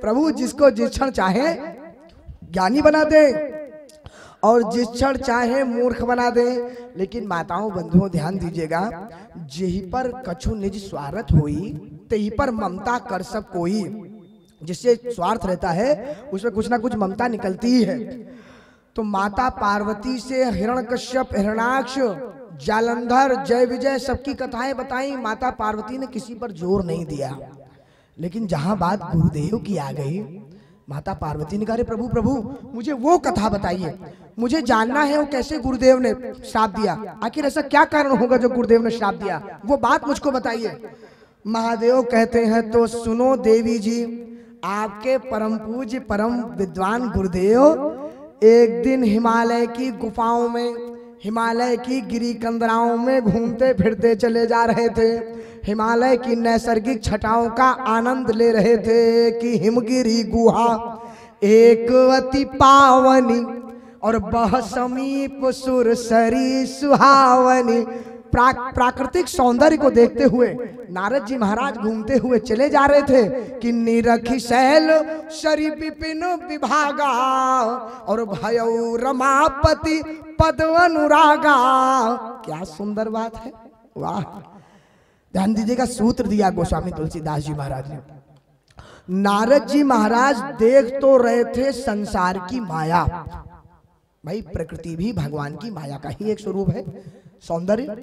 प्रभु जिसको जिस क्षण चाहे ज्ञानी बना दे और जिस क्षण चाहे मूर्ख बना दे। लेकिन माताओं बंधुओं ध्यान दीजिएगा, जेहि पर कछु निज स्वार्थ होई तेहि पर ममता कर सब कोई। जिससे स्वार्थ रहता है उसमें कुछ ना कुछ ममता निकलती ही है। तो माता पार्वती से हिरण्यकश्यप, हिरण्याक्ष, जालंधर, जय विजय सबकी कथाएं बताई। माता पार्वती ने किसी पर जोर नहीं दिया। लेकिन जहां बात गुरुदेव की आ गई, माता पार्वती ने कहा प्रभु प्रभु मुझे वो कथा बताइए, मुझे जानना है वो कैसे गुरुदेव ने श्राप दिया, आखिर ऐसा क्या कारण होगा जो गुरुदेव ने श्राप दिया, वो बात मुझको बताइए। महादेव कहते हैं तो सुनो देवी जी, आपके परम पूज्य परम विद्वान गुरुदेव एक दिन हिमालय की गुफाओं में, हिमालय की गिरी कंदराओं में घूमते फिरते चले जा रहे थे। हिमालय की नैसर्गिक छटाओं का आनंद ले रहे थे कि हिमगिरी गुहा एक अति पावनी और बह समीप सुरसरी सुहावनी। प्राकृतिक सौंदर्य को देखते हुए नारद जी महाराज घूमते हुए चले जा रहे थे कि निरखी शैल शरी विपिन विभागा और भयउ रमापति पद अनुरागा। क्या सुंदर बात है, वाह। ध्यान दीजिएगा, सूत्र दिया गोस्वामी तुलसीदास जी महाराज ने। नारद जी महाराज देख तो रहे थे संसार की माया, भाई प्रकृति भी भगवान की माया का ही एक स्वरूप है, सौंदर्य।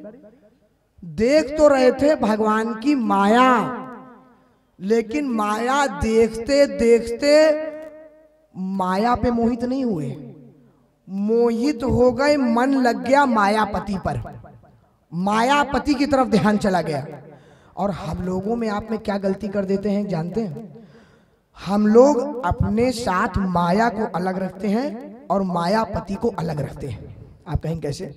देख तो रहे थे भगवान की माया, लेकिन माया देखते देखते माया पे मोहित नहीं हुए, मोहित हो गए, मन लग गया मायापति पर, मायापति की तरफ ध्यान चला गया। और हम लोगों में आप में क्या गलती कर देते हैं जानते हैं? हम लोग अपने साथ माया को अलग रखते हैं और मायापति को अलग रखते हैं। आप कहें कैसे?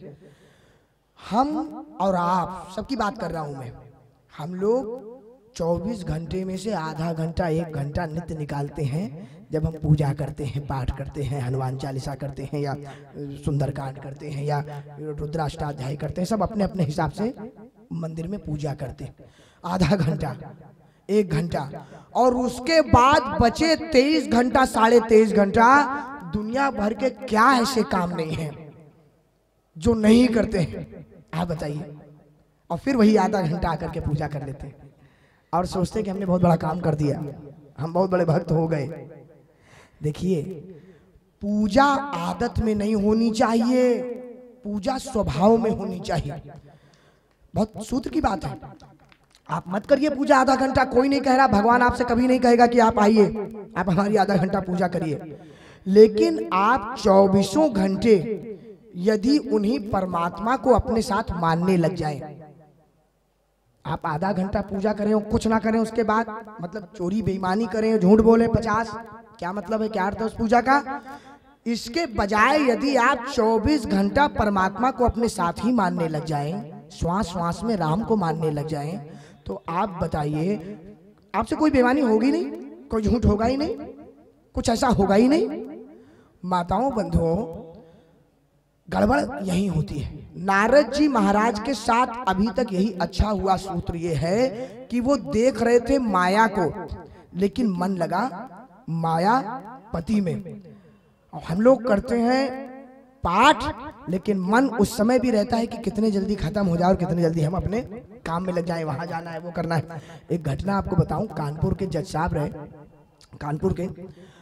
हम और आप सबकी बात कर रहा हूं मैं। हम लोग 24 घंटे में से आधा घंटा 1 घंटा नित्य निकालते हैं जब हम पूजा करते हैं, पाठ करते हैं, हनुमान चालीसा करते हैं या सुंदरकांड करते हैं या रुद्राष्टाध्याय करते हैं। सब अपने अपने हिसाब से मंदिर में पूजा करते हैं, आधा घंटा 1 घंटा। और उसके बाद बचे 23 घंटा 23.5 घंटा दुनिया भर के क्या ऐसे काम नहीं है जो नहीं करते हैं, आप बताइए। और फिर वही आधा घंटा आकर के पूजा कर लेते हैं और सोचते हैं कि हमने बहुत बड़ा काम कर दिया, हम बहुत बड़े भक्त हो गए। देखिए, पूजा आदत में नहीं होनी चाहिए, पूजा स्वभाव में होनी चाहिए। बहुत सूत्र की बात है। आप मत करिए पूजा आधा घंटा, कोई नहीं कह रहा, भगवान आपसे कभी नहीं कहेगा कि आप आइए, आप हमारी आधा घंटा पूजा करिए। लेकिन आप 24 घंटे यदि उन्हीं परमात्मा को अपने साथ मानने लग जाए, आप आधा घंटा पूजा करें और कुछ ना करें उसके बाद, मतलब चोरी बेईमानी करें, झूठ बोले 50, क्या मतलब है, क्या अर्थ है उस पूजा का? इसके बजाय यदि आप 24 घंटा परमात्मा को अपने साथ ही मानने लग जाएं, श्वास श्वास में राम को मानने लग जाएं, तो आप बताइए आपसे कोई बेईमानी होगी नहीं, कोई झूठ होगा ही नहीं, कुछ ऐसा होगा ही नहीं। माताओं बंधुओं, गड़बड़ यही होती है। नारद जी महाराज के साथ अभी तक यही अच्छा हुआ सूत्र ये है कि वो देख रहे थे माया को, लेकिन मन लगा मायापति में। और हम लोग करते हैं पाठ, लेकिन मन उस समय भी रहता है कि कितने जल्दी खत्म हो जाए और कितने जल्दी हम अपने काम में लग जाएं, वहां जाना है, वो करना है। एक घटना आपको बताऊं, कानपुर के जज साहब रहे, कानपुर के,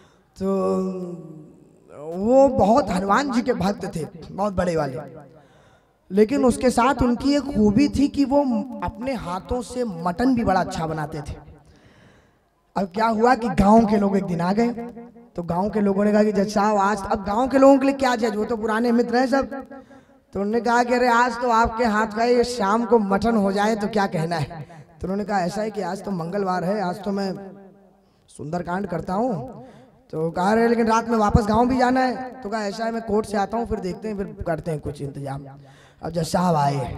तो वो बहुत हनुमान जी के भक्त थे, बहुत बड़े वाले। लेकिन उसके साथ उनकी एक खूबी थी कि वो अपने हाथों से मटन भी बड़ा अच्छा बनाते थे। अब क्या हुआ कि गांव के लोग एक दिन आ गए, तो गांव के लोगों ने कहा कि जज साहब आज, अब गांव के लोगों के लिए क्या जज, वो तो पुराने मित्र हैं सब, तो उन्होंने कहा कि अरे आज तो आपके हाथ का ये शाम को मटन हो जाए तो क्या कहना है। तो उन्होंने कहा ऐसा है कि आज तो मंगलवार है, आज तो मैं सुंदरकांड करता हूँ। तो कहा रहे लेकिन रात में वापस गांव भी जाना है। तो कहा ऐसा है मैं कोर्ट से आता हूँ, फिर देखते हैं, फिर करते हैं कुछ इंतजाम। अब जज साहब आए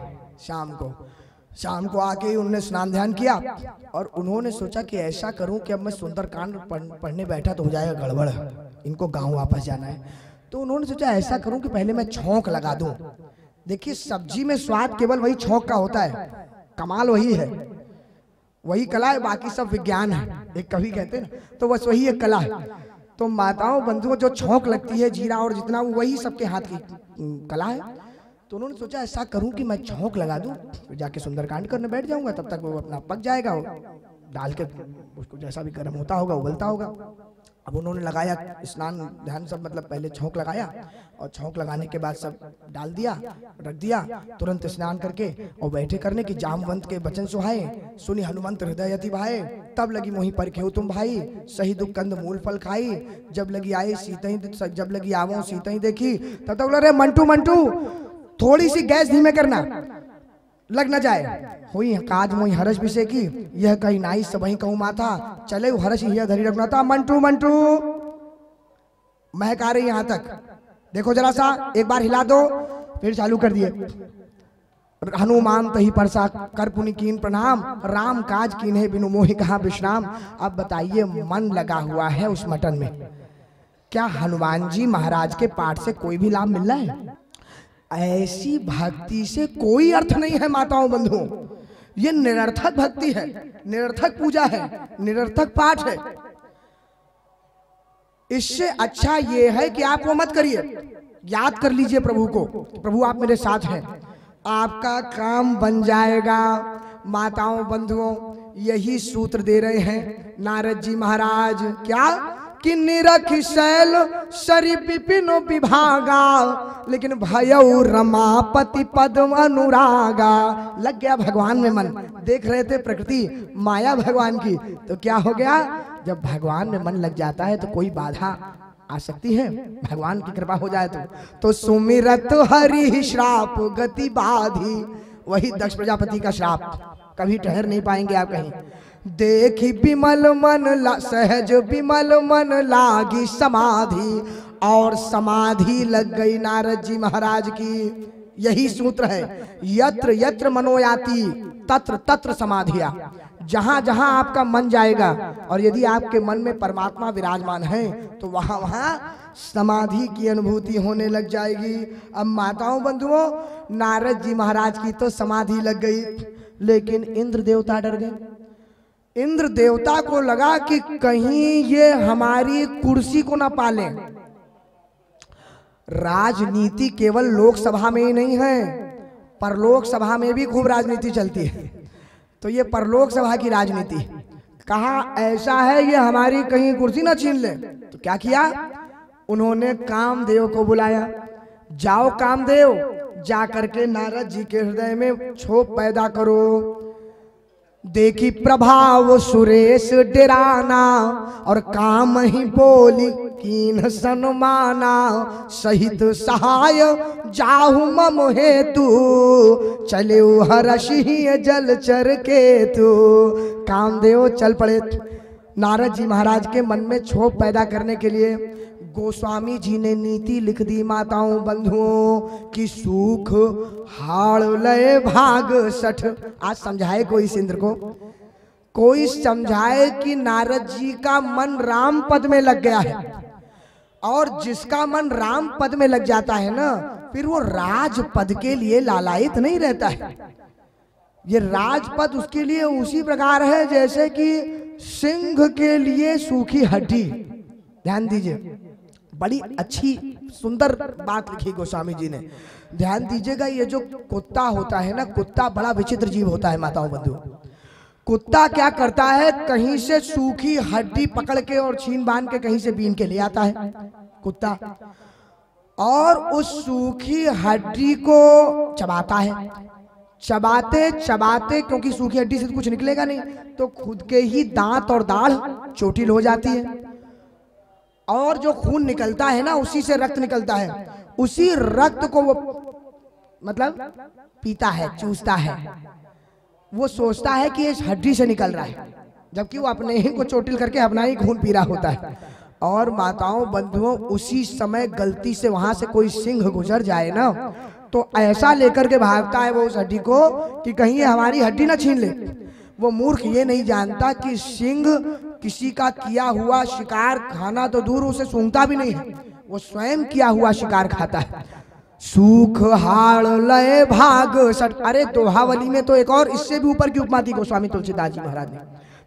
शाम को आके ही उन्होंने स्नान ध्यान किया और उन्होंने सोचा कि ऐसा करूं कि अब मैं सुंदरकांड पढ़ने बैठा तो हो जाएगा गड़बड़, इनको गांव वापस जाना है। तो उन्होंने सोचा ऐसा करूं कि पहले मैं छौंक लगा दूं। देखिए, सब्जी में स्वाद केवल वही छौंक का होता है, कमाल वही है, वही कला है, बाकी सब विज्ञान है। एक कवि कहते हैं ना, तो बस वही एक कला है। तो माताओं बंधुओं जो छौंक लगती है जीरा और जितना वही सबके हाथ की कला है। तो उन्होंने सोचा ऐसा करूं कि मैं छौंक लगा दूं, तो जाके सुंदरकांड करने बैठ जाऊंगा, तब तक वो अपना पक जाएगा, डाल के उसको जैसा भी गर्म होता होगा उबलता होगा। अब उन्होंने लगाया स्नान ध्यान सब, मतलब पहले छौंक लगाया और छौंक लगाने के बाद सब डाल दिया, रख दिया, तुरंत स्नान करके और बैठे करने की जामवंत के वचन सुहाए, सुनी हनुमंत हृदय अति भाए, तब लगी मोहि परखेउ तुम भाई, सही दुख कंद मूल फल खाई, जब लगी आए सीतई, जब लगी आवो सीतई देखी, तब तक बोला रे मंटू मंटू थोड़ी सी गैस धीमे करना, लग न जाए। हुई काज मोई हरस विषय की, यह कहीं नाई सब वही कहूँ माथा, चले हरस ही धरी रखना था। मंटू मंटू महक आ रही यहां तक, देखो जरा सा, एक बार हिला दो, फिर चालू कर दिए। हनुमान तही परसा कर पुनि कीन प्रणाम, राम काज कीन्हे बिनु मोहि कहाँ विश्राम। अब बताइए मन लगा हुआ है उस मटन में, क्या हनुमान जी महाराज के पाठ से कोई भी लाभ मिल रहा है? ऐसी भक्ति से कोई अर्थ नहीं है माताओं बंधुओं, ये निरर्थक भक्ति है, निरर्थक पूजा है, निरर्थक पाठ है। इससे अच्छा ये है कि आप वो मत करिए, याद कर लीजिए प्रभु को, प्रभु आप मेरे साथ हैं, आपका काम बन जाएगा। माताओं बंधुओं यही सूत्र दे रहे हैं नारद जी महाराज, क्या कि निरख शैल सरि विपिन विभागा, लेकिन भयउ रमापति पद्म अनुरागा। लग गया भगवान में मन, देख रहे थे प्रकृति माया भगवान की, तो क्या हो गया, जब भगवान में मन लग जाता है तो कोई बाधा आ सकती है, भगवान की कृपा हो जाए तो सुमिरत हरि श्राप गति बाधी, वही दक्ष प्रजापति का श्राप, कभी ठहर नहीं पाएंगे आप कहीं। देखी विमल मन सहज विमल मन लागी समाधि, और समाधि लग गई नारद जी महाराज की। यही सूत्र है, यत्र यत्र मनोयाति तत्र तत्र समाधिया, जहां जहां आपका मन जाएगा और यदि आपके मन में परमात्मा विराजमान है तो वहां वहां समाधि की अनुभूति होने लग जाएगी। अब माताओं बंधुओं नारद जी महाराज की तो समाधि लग गई, लेकिन इंद्र देवता डर गए। इंद्र देवता को लगा कि कहीं ये हमारी कुर्सी को ना पाले। राजनीति केवल लोकसभा में ही नहीं है, परलोक सभा में भी खूब राजनीति चलती है। तो ये परलोक सभा की राजनीति, कहा ऐसा है ये हमारी कहीं कुर्सी ना छीन ले। तो क्या किया, उन्होंने कामदेव को बुलाया, जाओ कामदेव, जा करके नारद जी के हृदय में क्षोभ पैदा करो। देखी प्रभाव सुरेश डेराना, और काम ही बोली कीन सन्माना, सहित सहाय जाहु मम हेतु, चले हरषि जलचर के तू। कामदेव चल पड़े नारद जी महाराज के मन में क्षोभ पैदा करने के लिए। गोस्वामी जी ने नीति लिख दी माताओं बंधुओं कि सूख हाड़ लय भाग सठ। आज समझाए कोई इस इंद्र को, कोई समझाए कि नारद जी का मन राम पद में लग गया है, और जिसका मन राम पद में लग जाता है ना, फिर वो राजपद के लिए लालायित नहीं रहता है। ये राजपद उसके लिए उसी प्रकार है जैसे कि सिंह के लिए सूखी हड्डी। ध्यान दीजिए, बड़ी अच्छी सुंदर बात लिखी गोस्वामी जी ने, ध्यान दीजिएगा। ये जो कुत्ता होता है ना, कुत्ता बड़ा विचित्र जीव होता है माताओं बंधु। कुत्ता क्या करता है, कहीं से सूखी हड्डी पकड़ के और छीन बांध के कहीं से बीन के ले आता है कुत्ता, और उस सूखी हड्डी को चबाता है। चबाते चबाते, क्योंकि सूखी हड्डी से कुछ निकलेगा नहीं, तो खुद के ही दांत और दाढ़ चोटिल हो जाती है, और जो खून निकलता है ना, उसी से रक्त निकलता है, उसी रक्त को वो मतलब पीता है, चूसता है। वो सोचता है कि इस हड्डी से निकल रहा है, जबकि वो अपने ही को चोटिल करके अपना ही खून पी रहा होता है। और माताओं बंधुओं उसी समय गलती से वहां से कोई सिंह गुजर जाए ना, तो ऐसा लेकर के भागता है वो उस हड्डी को कि कहीं ये हमारी हड्डी ना छीन ले। वो मूर्ख ये नहीं जानता कि सिंह किसी का किया हुआ शिकार खाना तो दूर, उसे सूंघता भी नहीं है, वो स्वयं किया हुआ शिकार खाता है। सूख हाड़ लय भाग सट। अरे दोहावली में तो एक और इससे भी ऊपर की उपमा दी गोस्वामी तुलसीदास जी महाराज ने।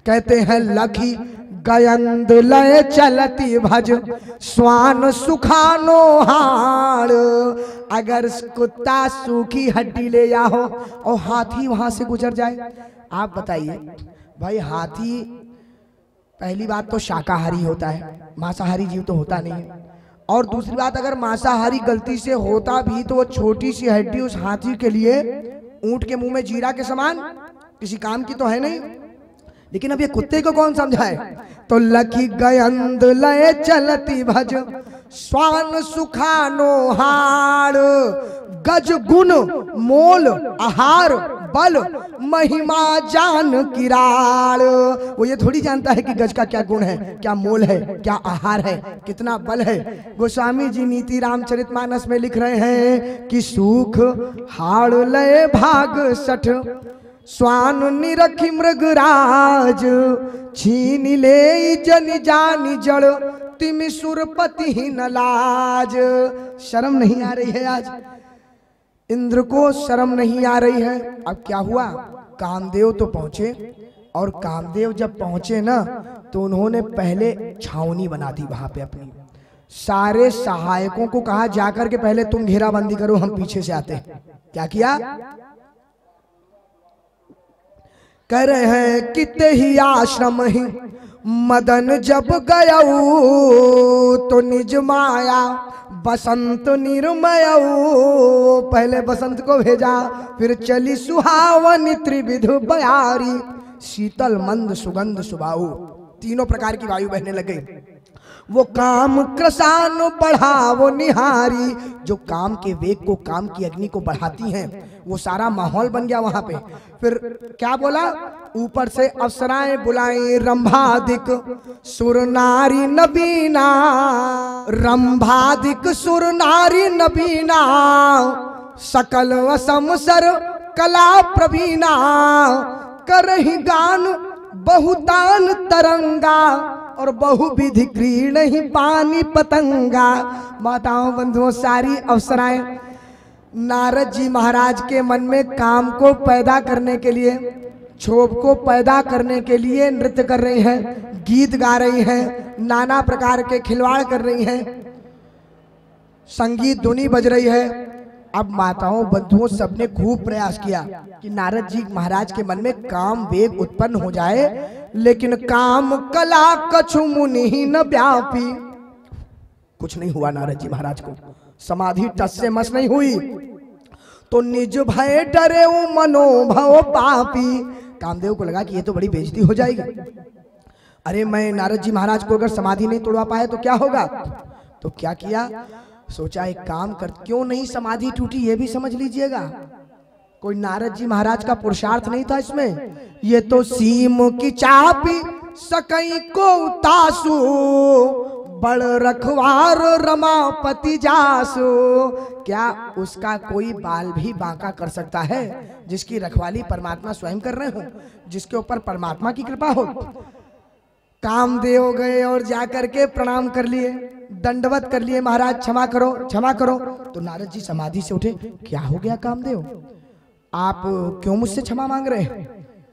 कहते हैं लखी गयंद लय चलती भज स्वान सुखानो हाड़। अगर कुत्ता सूखी हड्डी ले या हो और हाथी वहां से गुजर जाए, आप बताइए भाई, हाथी पहली बात तो शाकाहारी होता है, मांसाहारी जीव तो होता नहीं है। और दूसरी बात, अगर मांसाहारी गलती से होता भी तो वो छोटी सी हड्डी उस हाथी के लिए ऊंट के मुंह में जीरा के समान किसी काम की तो है नहीं। लेकिन अब ये कुत्ते को कौन समझाए? तो लखी गयंद लय चलती भज स्वान सुखानो हाड़। गज गुण मोल आहार बल महिमा जान किराड़। वो ये थोड़ी जानता है कि गज का क्या गुण है, क्या मोल है, क्या आहार है, कितना बल है। गोस्वामी जी नीति रामचरितमानस में लिख रहे हैं कि सूख हाड़ लय भाग सठ स्वान निरखी मृगराज। छीन ले जन जानी जड़ तिमि सुरपति न लाज। शर्म नहीं आ रही है आज इंद्र को, शर्म नहीं आ रही है। अब क्या हुआ, कामदेव तो पहुंचे, और कामदेव जब पहुंचे ना तो उन्होंने पहले छावनी बना दी वहां पे अपनी। सारे सहायकों को कहा जाकर के पहले तुम घेराबंदी करो, हम पीछे से आते हैं। क्या किया? कह रहे हैं किते ही आश्रम ही मदन जब गया तो निज माया बसंत निर्मय। पहले बसंत को भेजा, फिर चली सुहावनी त्रिविध बयारी। शीतल मंद सुगंध सुबाऊ, तीनों प्रकार की वायु बहने लग गई। वो काम क्रसान बढ़ावो निहारी, जो काम के वेग को, काम की अग्नि को बढ़ाती हैं, वो सारा माहौल बन गया वहां पे। फिर क्या बोला? ऊपर से अप्सराएं बुलाई रंभादिक सुर नारी नबीना। रंभादिक सुर नारी नबीना सकल असमसर कला प्रवीणा। करहि गान बहुतान तरंगा और बहुविधि क्रीण ही पानी पतंगा। माताओं बंधुओं, सारी अप्सराएं नारद जी महाराज के मन में काम को पैदा करने के लिए, क्षोभ को पैदा करने के लिए नृत्य कर रही हैं, गीत गा रही हैं, नाना प्रकार के खिलवाड़ कर रही हैं, संगीत धुनी बज रही है। अब माताओं बंधुओं सबने खूब प्रयास किया कि नारद जी महाराज के मन में काम वेग उत्पन्न हो जाए, लेकिन काम कला कछु मुनि न व्यापी। कुछ नहीं हुआ नारद जी महाराज को, समाधि टस से मस नहीं हुई। तो निज भय डरे मनोभव पापी। कामदेव को लगा कि ये तो बड़ी बेइज्जती हो जाएगी। अरे मैं नारद जी महाराज को अगर समाधि नहीं तोड़वा पाया तो क्या होगा? तो क्या किया? सोचा एक काम कर, क्यों नहीं समाधि टूटी ये भी समझ लीजिएगा। कोई नारद जी महाराज का पुरुषार्थ नहीं था इसमें। ये तो सीम की चापी सकई को तासु बड़ रखवार रमापति जासु। क्या उसका कोई बाल भी बांका कर सकता है जिसकी रखवाली परमात्मा स्वयं कर रहे हो, जिसके ऊपर परमात्मा की कृपा हो? कामदेव गए और जाकर के प्रणाम कर लिए, दंडवत कर लिए, महाराज क्षमा करो क्षमा करो। तो नारद जी समाधि से उठे, क्या हो गया कामदेव, आप क्यों मुझसे क्षमा मांग रहे हैं?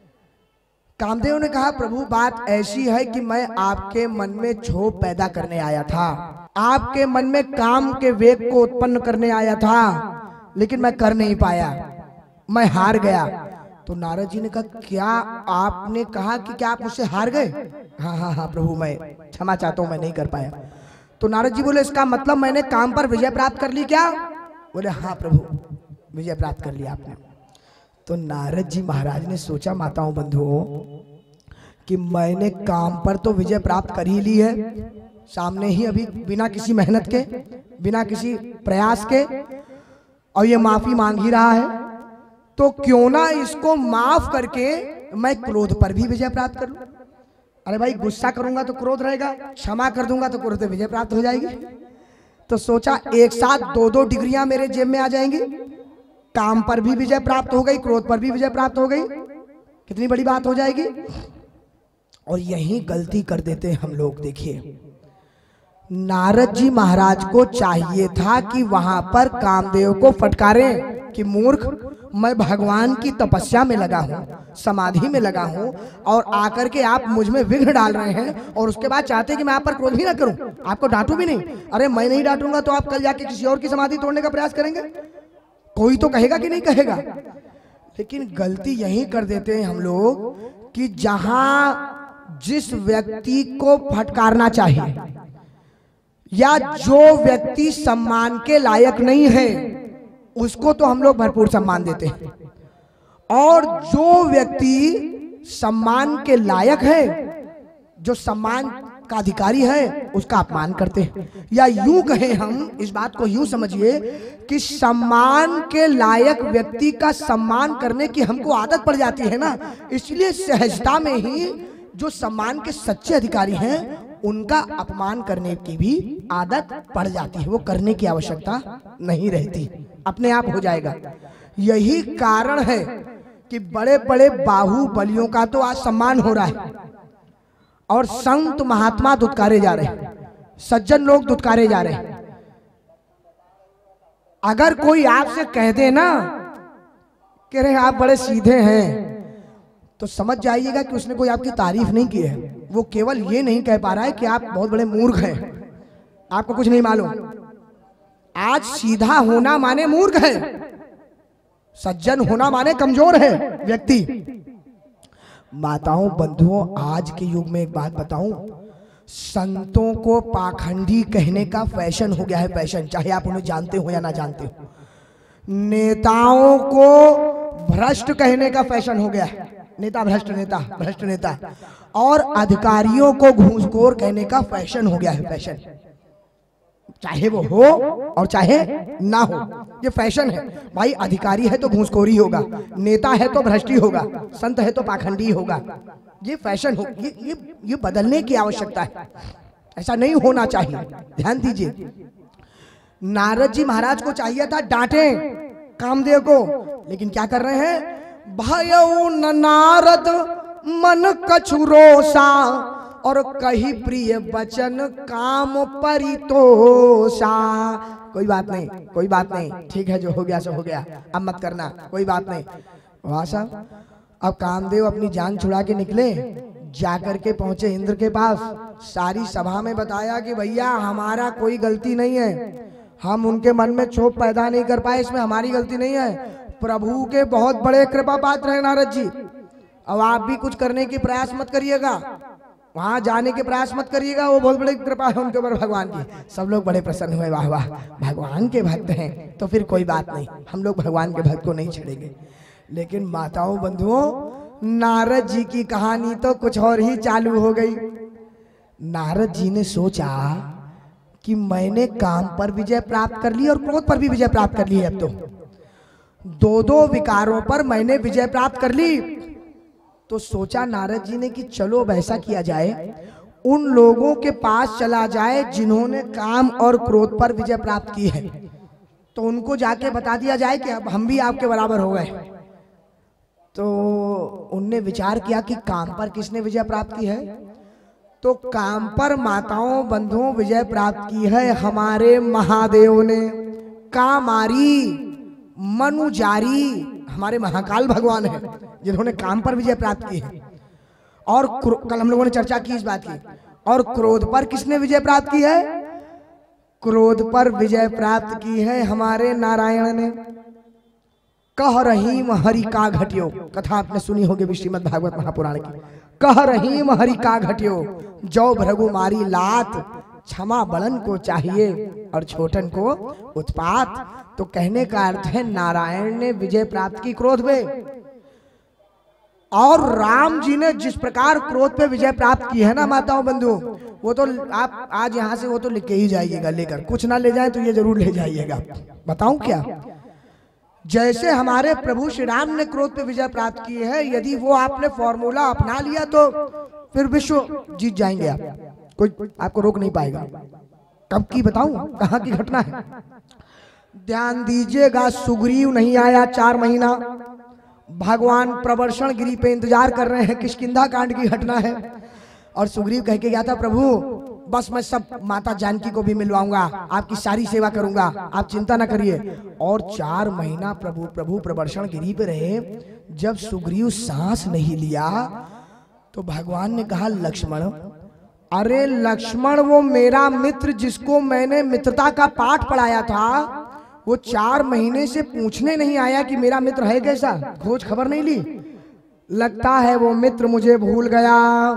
कामदेव ने कहा, प्रभु बात ऐसी है कि मैं आपके मन में क्षोभ पैदा करने आया था, आपके मन में काम के वेग को उत्पन्न करने आया था, लेकिन मैं कर नहीं पाया, मैं हार गया। तो नारद जी ने कहा, क्या आपने कहा कि क्या आप मुझसे हार गए? हाँ हाँ हाँ प्रभु, मैं क्षमा चाहता हूँ, मैं नहीं कर पाया। तो नारद जी बोले, इसका मतलब मैंने काम पर विजय प्राप्त कर ली क्या? बोले हाँ प्रभु, विजय प्राप्त कर लिया आपने। तो नारद जी महाराज ने सोचा, माताओं बंधुओं, कि मैंने काम पर तो विजय प्राप्त कर ही ली है, सामने ही अभी बिना किसी मेहनत के, बिना किसी प्रयास के, और ये माफी मांग ही रहा है, तो क्यों ना इसको माफ करके मैं क्रोध पर भी विजय प्राप्त कर लूं। अरे भाई, गुस्सा करूंगा तो क्रोध रहेगा, क्षमा कर दूंगा तो क्रोध विजय प्राप्त हो जाएगी। तो सोचा एक साथ दो दो डिग्रियां मेरे जेब में आ जाएंगी, काम पर भी विजय प्राप्त हो गई, क्रोध पर भी विजय प्राप्त हो गई, कितनी बड़ी बात हो जाएगी। और यही गलती कर देते हम लोग। देखिए, नारद जी महाराज को चाहिए था कि वहां पर कामदेव को फटकारें कि मूर्ख, मैं भगवान की तपस्या में लगा हूँ, समाधि में लगा हूँ, और आकर के आप मुझ में विघ्न डाल रहे हैं और उसके बाद चाहते हैं कि मैं आप पर क्रोध भी ना करूं, आपको डांटू भी नहीं। अरे मैं नहीं डांटूंगा तो आप कल जाके किसी और की समाधि तोड़ने का प्रयास करेंगे, कोई तो कहेगा कि नहीं कहेगा। लेकिन गलती यही कर देते हैं हम लोग कि जहां जिस व्यक्ति को फटकारना चाहिए या जो व्यक्ति सम्मान के लायक नहीं है उसको तो हम लोग भरपूर सम्मान देते हैं, और जो व्यक्ति सम्मान के लायक है, जो सम्मान का अधिकारी है, उसका अपमान करते हैं। या यूं कहें, हम इस बात को यूं समझिए कि सम्मान के लायक व्यक्ति का सम्मान करने की हमको आदत पड़ जाती है ना, इसलिए सहजता में ही जो सम्मान के सच्चे अधिकारी हैं उनका अपमान करने की भी आदत पड़ जाती है। वो करने की आवश्यकता नहीं रहती, अपने आप हो जाएगा। यही कारण है कि बड़े बड़े बाहुबलियों का तो आज सम्मान हो रहा है और संत महात्मा दुत्कारे जा रहे हैं, सज्जन लोग दुत्कारे जा रहे हैं। अगर कोई आपसे कह दे ना कि रे आप बड़े सीधे हैं, तो समझ जाइएगा कि उसने कोई आपकी तारीफ नहीं की है। वो केवल ये नहीं कह पा रहा है कि आप बहुत बड़े मूर्ख हैं, आपको कुछ नहीं मालूम। आज सीधा होना माने मूर्ख है, सज्जन होना माने कमजोर है व्यक्ति। माताओं बंधुओं, आज के युग में एक बात बताऊं, संतों को पाखंडी कहने का फैशन हो गया है, फैशन, चाहे आप उन्हें जानते हो या ना जानते हो। नेताओं को भ्रष्ट कहने का फैशन हो गया है, नेता भ्रष्ट, नेता भ्रष्ट नेता, और अधिकारियों को घूसखोर कहने का फैशन हो गया है, फैशन। चाहे वो हो और चाहे ना हो, ये फैशन है भाई। अधिकारी है तो घूसखोरी होगा, नेता है तो भ्रष्टी होगा, संत है तो पाखंडी होगा, ये फैशन हो। ये बदलने की आवश्यकता है, ऐसा नहीं होना चाहिए। ध्यान दीजिए, नारद जी महाराज को चाहिए था डांटे कामदेव को, लेकिन क्या कर रहे हैं? भयउ न नारद मन कछु रोसा, और कही प्रिय वचन काम परितोषा। कोई बात नहीं, कोई बात नहीं, ठीक है, जो हो गया सो हो गया, अब मत करना, कोई बात नहीं। वाह साहब, अब कामदेव अपनी जान छुड़ा के निकले, जाकर के पहुंचे इंद्र के पास, सारी सभा में बताया कि भैया हमारा कोई गलती नहीं है, हम उनके मन में क्षोभ पैदा नहीं कर पाए, इसमें हमारी गलती नहीं है। प्रभु के बहुत बड़े कृपा पात्र हैं नारद जी, अब आप भी कुछ करने की प्रयास मत करिएगा, वहां जाने के प्रयास मत करिएगा, वो बहुत बड़ी कृपा है उनके ऊपर भगवान की। सब लोग बड़े प्रसन्न हुए, वाह वाह, भगवान के भक्त हैं तो फिर कोई बात नहीं, हम लोग भगवान के भक्त को नहीं छेड़ेंगे। लेकिन माताओं बंधुओं, नारद जी की कहानी तो कुछ और ही चालू हो गई। नारद जी ने सोचा कि मैंने काम पर विजय प्राप्त कर ली और क्रोध पर भी विजय प्राप्त कर ली है, अब तो दो विकारों पर मैंने विजय प्राप्त कर ली। तो सोचा नारद जी ने कि चलो वैसा किया जाए, उन लोगों के पास चला जाए जिन्होंने काम और क्रोध पर विजय प्राप्त की है, तो उनको जाके बता दिया जाए कि अब हम भी आपके बराबर हो गए। तो उनने विचार किया कि काम पर किसने विजय प्राप्त की है? तो काम पर माताओं बंधुओं विजय प्राप्त की है हमारे महादेव ने। कामारी मनुजारी हमारे महाकाल भगवान है जिन्होंने काम पर विजय प्राप्त की है। और कल हम लोगों ने चर्चा की इस बात की। और क्रोध पर किसने विजय प्राप्त की है? क्रोध पर विजय प्राप्त की है हमारे नारायण ने। कह रहीम हरि का घटियो, कथा आपने सुनी होगी श्रीमद् भागवत महापुराण की। कह रहीम हरि का घटियो, जो भृगु मारी लात, क्षमा बड़न को चाहिए और छोटन को उत्पात। तो कहने का अर्थ है नारायण ने विजय प्राप्त की क्रोध पे, और राम जी ने जिस प्रकार क्रोध पे विजय प्राप्त की है ना माताओं बंधु, वो तो आप आज यहाँ से वो तो लेके ही जाइएगा, लेकर कुछ ना ले जाए तो ये जरूर ले जाइएगा। बताऊं क्या? जैसे हमारे प्रभु श्री राम ने क्रोध पे विजय प्राप्त की है, यदि वो आपने फॉर्मूला अपना लिया तो फिर विश्व जीत जाएंगे आप, कोई आपको रोक नहीं पाएगा। कब की बताऊं, कहां की घटना है? ध्यान दीजिएगा, सुग्रीव नहीं आया 4 महीना, भगवान प्रवर्षण गिरी पे इंतजार कर रहे हैं, किष्किंधा कांड की घटना है। और सुग्रीव कह के गया था, प्रभु बस मैं सब माता जानकी को भी मिलवाऊंगा, आपकी सारी सेवा करूंगा, आप चिंता ना करिए। और 4 महीना प्रभु प्रवर्षण गिरी पे रहे। जब सुग्रीव सांस नहीं लिया तो भगवान ने कहा लक्ष्मण, अरे लक्ष्मण, वो मेरा मित्र जिसको मैंने मित्रता का पाठ पढ़ाया था, वो 4 महीने से पूछने नहीं आया कि मेरा मित्र है कैसा, खोज खबर नहीं ली। लगता है वो मित्र मुझे भूल गया।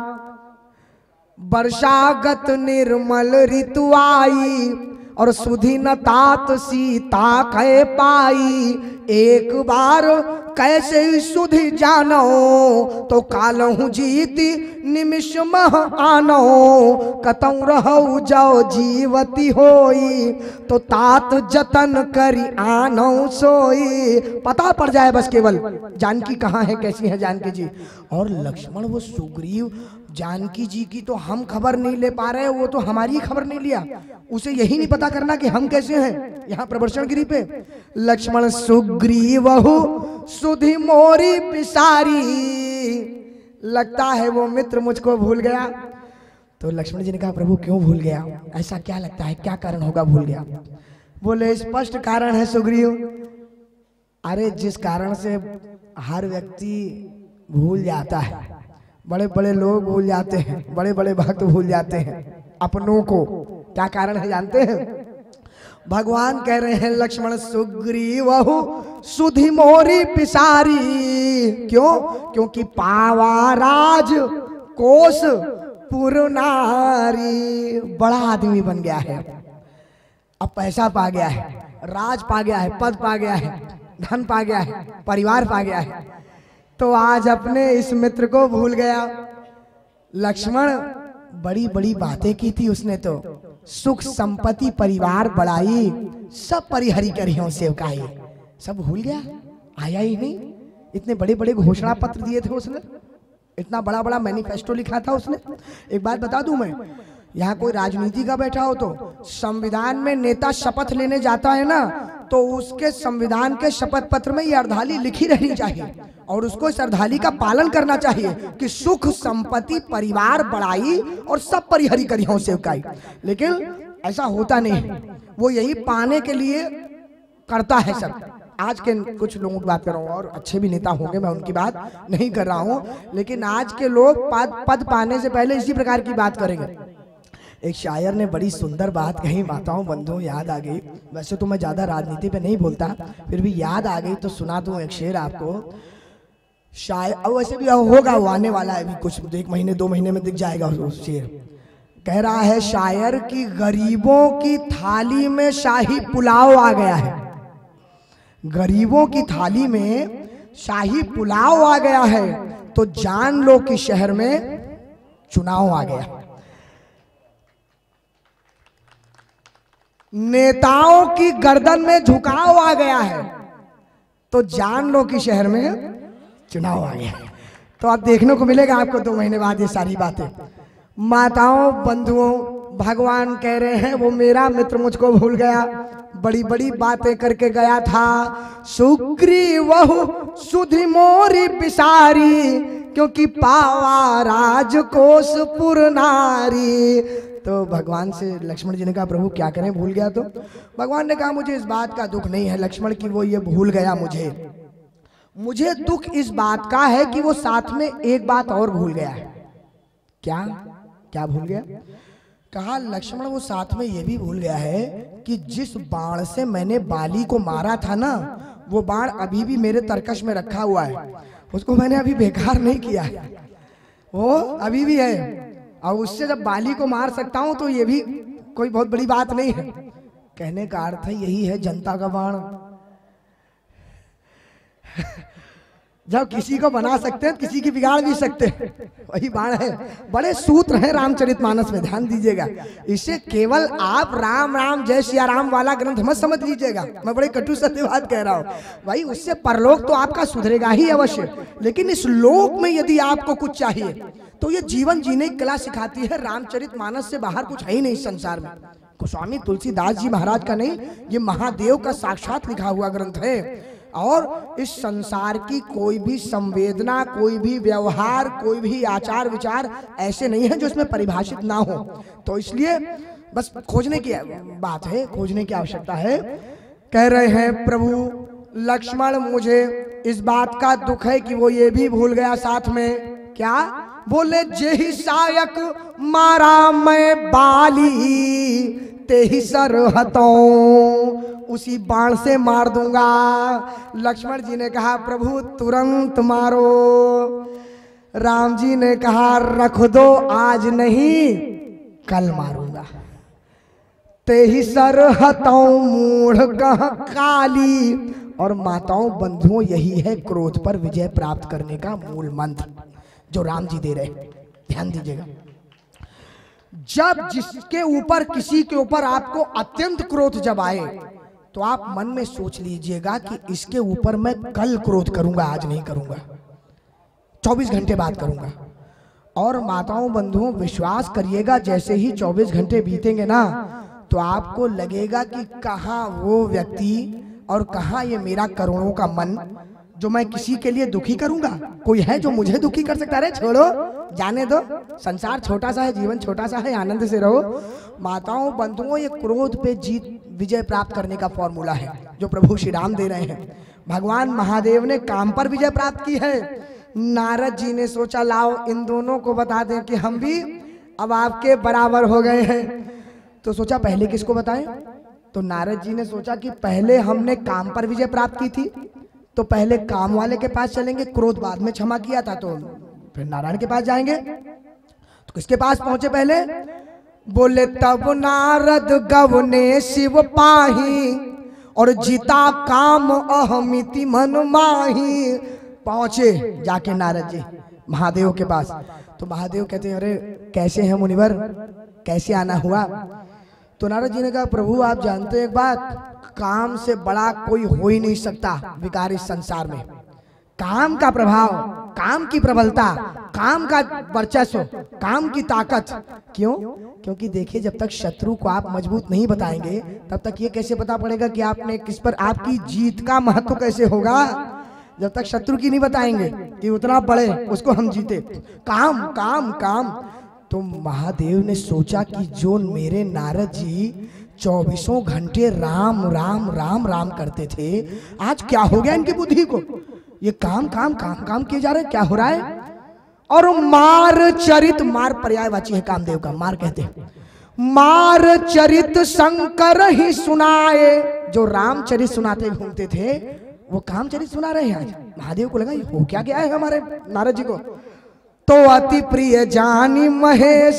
वर्षागत निर्मल ऋतु आई और सुधी न तात सीता कह पाई। एक बार कैसे सुधी जानो तो कालहु जीती निमिष मह आनो। कतऊ रहु जाओ जीवती होई तो तात जतन करी आनो सोई। पता पड़ जाए बस केवल जानकी कहाँ है, कैसी है जानकी जी। और लक्ष्मण वो सुग्रीव जानकी जी की तो हम खबर नहीं ले पा रहे, वो तो हमारी खबर नहीं लिया। उसे यही नहीं पता करना कि हम कैसे हैं यहाँ प्रवर्षण गिरी पे। लक्ष्मण सुग्रीव सुधि मोरी पिसारी। लगता है वो मित्र मुझको भूल गया। तो लक्ष्मण जी ने कहा प्रभु क्यों भूल गया, ऐसा क्या लगता है, क्या कारण होगा भूल गया। बोले स्पष्ट कारण है सुग्रीव। अरे जिस कारण से हर व्यक्ति भूल जाता है, बड़े बड़े लोग भूल जाते हैं, बड़े बड़े भक्त भूल जाते हैं अपनों को, क्या कारण है जानते हैं। भगवान कह रहे हैं लक्ष्मण सुग्रीव सुधि मोरी पिसारी। क्यों? क्योंकि पावा राज कोस पुरनारी। बड़ा आदमी बन गया है, अब पैसा पा गया है, राज पा गया है, पद पा गया है, धन पा गया है, परिवार पा गया है, तो आज अपने इस मित्र को भूल गया। लक्ष्मण बड़ी बड़ी बातें की थी उसने, तो सुख संपत्ति परिवार बढ़ाई, सब परिहरी करियों सेवकाई, सब भूल गया, आया ही नहीं। इतने बड़े बड़े घोषणा पत्र दिए थे उसने, इतना बड़ा बड़ा मैनिफेस्टो लिखा था उसने। एक बात बता दूं मैं, यहाँ कोई राजनीति का बैठा हो तो संविधान में नेता शपथ लेने जाता है ना, तो उसके संविधान के शपथ पत्र में ये अर्धाली लिखी रहनी चाहिए और उसको इस अर्धाली का पालन करना चाहिए कि सुख संपत्ति परिवार बढ़ाई और सब परिहरी करियों सेवकाई। लेकिन ऐसा होता नहीं, वो यही पाने के लिए करता है सब। आज के कुछ लोगों की बात कर रहा हूँ, और अच्छे भी नेता होंगे, मैं उनकी बात नहीं कर रहा हूँ, लेकिन आज के लोग पद पाने से पहले इसी प्रकार की बात करेंगे। एक शायर ने बड़ी सुंदर बात कही, माताओं बंधुओं याद आ गई। वैसे तो मैं ज्यादा राजनीति पे नहीं बोलता, फिर भी याद आ गई तो सुना दूं एक शेर आपको। शायर, और वैसे भी होगा, वो आने वाला है, अभी कुछ 1 महीने 2 महीने में दिख जाएगा वो शेर। कह रहा है शायर कि गरीबों की थाली में शाही पुलाव आ गया है। गरीबों की थाली में शाही पुलाव आ गया है, तो जान लो कि शहर में चुनाव आ गया। नेताओं की गर्दन में झुकाव आ गया है, तो जान लो कि शहर में चुनाव आ गया। तो अब देखने को मिलेगा आपको 2 महीने बाद ये सारी बातें। माताओं बंधुओं, भगवान कह रहे हैं वो मेरा मित्र मुझको भूल गया, बड़ी बड़ी बातें करके गया था। सुग्रीव सुधि मोरी पिसारी, क्योंकि पावा राजकोष पुरनारी। तो भगवान से लक्ष्मण जी ने कहा प्रभु क्या करें, भूल गया। तो भगवान ने कहा मुझे इस बात का दुख नहीं है लक्ष्मण कि वो ये भूल गया। मुझे दुख इस बात का है कि वो साथ में एक बात और भूल गया है। क्या क्या भूल गया? कहा लक्ष्मण वो साथ में ये भी भूल गया है कि जिस बाण से मैंने बाली को मारा था ना, वो बाण अभी भी मेरे तरकश में रखा हुआ है, उसको मैंने अभी बेकार नहीं किया है, वो अभी भी है। और उससे जब बाली को मार सकता हूं तो ये भी कोई बहुत बड़ी बात नहीं है। कहने का अर्थ यही है, जनता का बाण जब किसी को बना सकते हैं किसी की बिगाड़ भी सकते हैं, वही बाण है। बड़े सूत्र हैं रामचरितमानस में, ध्यान दीजिएगा। इसे केवल आप राम राम जय सिया राम वाला ग्रंथ मत समझ लीजिएगा, मैं बड़े कटु सत्य बात कह रहा हूँ भाई। उससे परलोक तो आपका सुधरेगा ही अवश्य, लेकिन इस लोक में यदि आपको कुछ चाहिए तो ये जीवन जीने की कला सिखाती है। रामचरितमानस से बाहर कुछ है ही नहीं इस संसार में। गोस्वामी तुलसीदास जी महाराज का नहीं, ये महादेव का साक्षात लिखा हुआ ग्रंथ है। और इस संसार की कोई भी संवेदना, कोई भी व्यवहार, कोई भी आचार विचार ऐसे नहीं है जो इसमें परिभाषित ना हो। तो इसलिए बस खोजने की बात है, खोजने की आवश्यकता है। कह रहे हैं प्रभु लक्ष्मण मुझे इस बात का दुख है कि वो ये भी भूल गया साथ में, क्या बोले, जेहि सायक मारा मैं बाली तेहि सर हतों, उसी बाण से मार दूंगा। लक्ष्मण जी ने कहा प्रभु तुरंत मारो। राम जी ने कहा रख दो, आज नहीं कल मारूंगा। तेहि सर हतों मूढ़ कह काली। और माताओं बंधुओं, यही है क्रोध पर विजय प्राप्त करने का मूल मंत्र जो राम जी दे रहे हैं। ध्यान दीजिएगा, जब जिसके ऊपर, किसी के ऊपर आपको अत्यंत क्रोध जब आए तो आप मन में सोच लीजिएगा कि इसके ऊपर मैं कल क्रोध करूंगा, आज नहीं करूंगा, 24 घंटे बाद करूंगा। और माताओं बंधुओं विश्वास करिएगा, जैसे ही 24 घंटे बीतेंगे ना तो आपको लगेगा कि कहाँ वो व्यक्ति और कहाँ ये मेरा करोड़ों का मन जो मैं किसी के लिए दुखी करूंगा। कोई है जो मुझे दुखी कर सकता है? छोड़ो, जाने दो, संसार छोटा सा है, जीवन छोटा सा है, आनंद से रहो। माताओं बंधुओं, ये क्रोध पे जीत, विजय प्राप्त करने का फॉर्मूला है जो प्रभु श्री राम दे रहे हैं। भगवान महादेव ने काम पर विजय प्राप्त की है। नारद जी ने सोचा लाओ इन दोनों को बता दें कि हम भी अब आपके बराबर हो गए हैं। तो सोचा पहले किसको बताएं? तो नारद जी ने सोचा कि पहले हमने काम पर विजय प्राप्त की थी तो पहले काम वाले के पास चलेंगे, क्रोध बाद में क्षमा किया था तो फिर नारायण के पास जाएंगे। तो किसके पास पहुंचे पहले? बोले तब नारद गवने शिव पाही और जीता काम अहमिति मन माही। पहुंचे जाके नारद जी महादेव के पास। तो महादेव कहते हैं अरे कैसे हैं मुनिवर, कैसे आना हुआ? तो नारद जी ने कहा प्रभु आप जानते हैं एक बात, काम से बड़ा कोई हो ही नहीं सकता विकार इस संसार में। काम का प्रभाव, काम की प्रबलता, काम का वर्चस्व, काम की ताकत। क्यों? क्योंकि देखिए जब तक शत्रु को आप मजबूत नहीं बताएंगे तब तक ये कैसे पता पड़ेगा कि आपने किस पर, आपकी जीत का महत्व कैसे होगा जब तक शत्रु की नहीं बताएंगे कि उतना बड़े उसको हम जीते। काम काम काम। तो महादेव ने सोचा कि जो मेरे नारद जी 24 घंटे राम राम राम राम करते थे, आज क्या हो गया इनकी बुद्धि को? ये काम काम काम काम किए जा रहे हैं, क्या हो रहा है? और मार चरित, मार पर्यायवाची है कामदेव का, मार कहते हैं। मार चरित शंकर ही सुनाए, जो रामचरित सुनाते घूमते थे वो कामचरित सुना रहे हैं आज। महादेव को लगा ये हो क्या गया है हमारे नारद जी को। तो अति प्रिय जानी महेश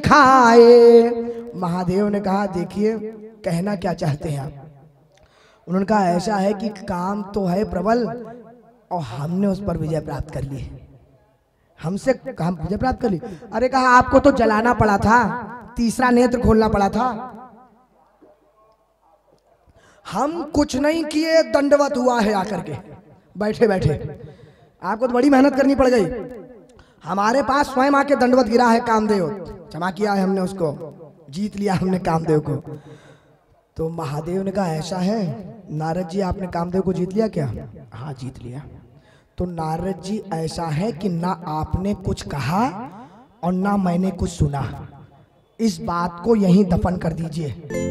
सिखाए। महादेव ने कहा देखिए कहना क्या चाहते हैं आप? उन्होंने कहा ऐसा है कि काम तो है प्रबल और हमने उस पर विजय प्राप्त कर ली, हमसे काम विजय प्राप्त कर ली। अरे कहा आपको तो जलाना पड़ा था, तीसरा नेत्र खोलना पड़ा था, हम कुछ नहीं किए, दंडवत हुआ है आकर के बैठे बैठे। आपको तो बड़ी मेहनत करनी पड़ गई, हमारे पास स्वयं आके दंडवत गिरा है कामदेव, क्षमा किया है हमने उसको, जीत लिया हमने कामदेव को। तो महादेव ने कहा ऐसा है नारद जी आपने कामदेव को जीत लिया क्या? हाँ जीत लिया। तो नारद जी ऐसा है कि ना आपने कुछ कहा और ना मैंने कुछ सुना, इस बात को यहीं दफन कर दीजिए।